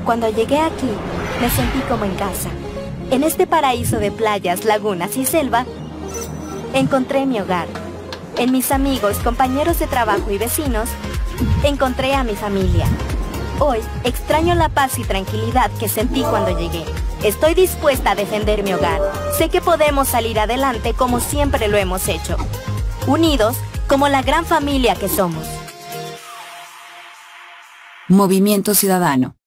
cuando llegué aquí, me sentí como en casa. En este paraíso de playas, lagunas y selva, encontré mi hogar. En mis amigos, compañeros de trabajo y vecinos, encontré a mi familia. Hoy extraño la paz y tranquilidad que sentí cuando llegué. Estoy dispuesta a defender mi hogar. Sé que podemos salir adelante como siempre lo hemos hecho, unidos como la gran familia que somos. Movimiento Ciudadano.